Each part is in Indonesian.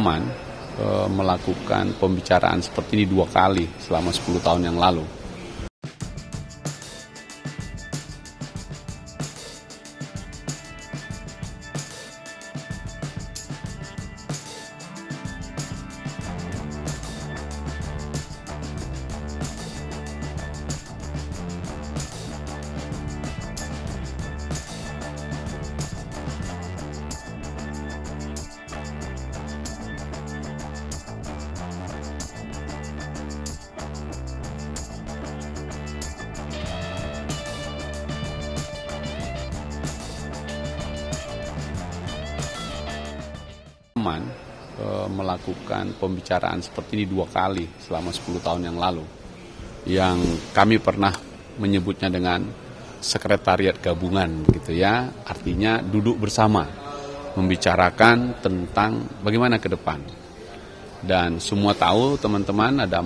pengalaman melakukan pembicaraan seperti ini 2 kali selama 10 tahun yang lalu. Melakukan pembicaraan seperti ini 2 kali selama 10 tahun yang lalu, yang kami pernah menyebutnya dengan sekretariat gabungan gitu ya, artinya duduk bersama membicarakan tentang bagaimana ke depan. Dan semua tahu teman-teman ada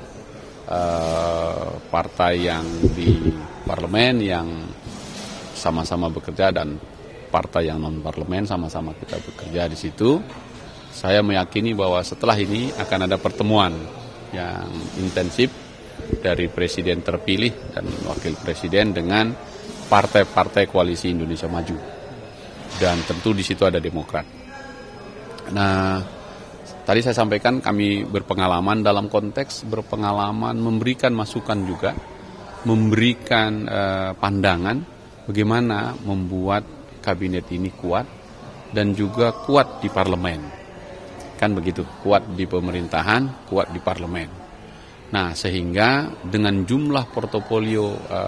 4 partai yang di parlemen yang sama-sama bekerja dan partai yang non parlemen sama-sama kita bekerja di situ. Saya meyakini bahwa setelah ini akan ada pertemuan yang intensif dari presiden terpilih dan wakil presiden dengan partai-partai koalisi Indonesia Maju. Dan tentu di situ ada Demokrat. Nah, tadi saya sampaikan kami berpengalaman dalam konteks berpengalaman memberikan masukan juga, memberikan pandangan bagaimana membuat kabinet ini kuat dan juga kuat di parlemen. Kan begitu, kuat di pemerintahan, kuat di parlemen. Nah, sehingga dengan jumlah portofolio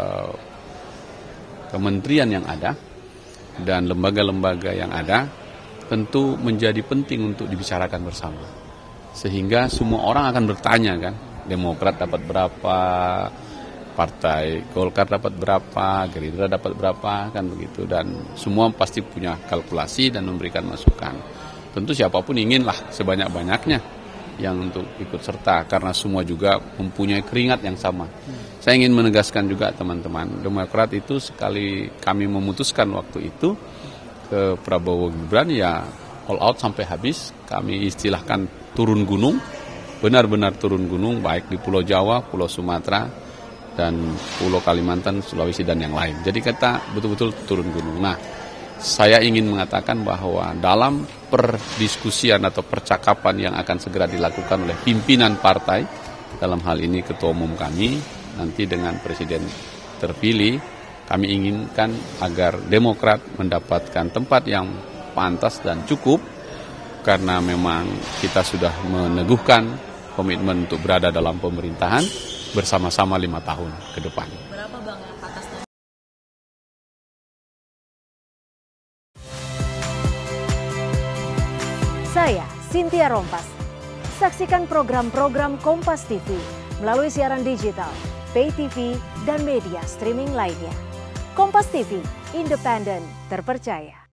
kementerian yang ada dan lembaga-lembaga yang ada, tentu menjadi penting untuk dibicarakan bersama. Sehingga semua orang akan bertanya kan, Demokrat dapat berapa, Partai Golkar dapat berapa, Gerindra dapat berapa, kan begitu. Dan semua pasti punya kalkulasi dan memberikan masukan. Tentu siapapun inginlah sebanyak-banyaknya yang untuk ikut serta karena semua juga mempunyai keringat yang sama. Saya ingin menegaskan juga teman-teman, Demokrat itu sekali kami memutuskan waktu itu ke Prabowo Gibran ya all out sampai habis. Kami istilahkan turun gunung, benar-benar turun gunung baik di Pulau Jawa, Pulau Sumatera, dan Pulau Kalimantan, Sulawesi dan yang lain. Jadi kita betul-betul turun gunung. Nah, saya ingin mengatakan bahwa dalam perdiskusian atau percakapan yang akan segera dilakukan oleh pimpinan partai, dalam hal ini ketua umum kami, nanti dengan presiden terpilih, kami inginkan agar Demokrat mendapatkan tempat yang pantas dan cukup, karena memang kita sudah meneguhkan komitmen untuk berada dalam pemerintahan bersama-sama 5 tahun ke depan. Berapa Bang yang pantas? Saya Cynthia Rompas. Saksikan program-program Kompas TV melalui siaran digital, pay TV, dan media streaming lainnya. Kompas TV, independen, terpercaya.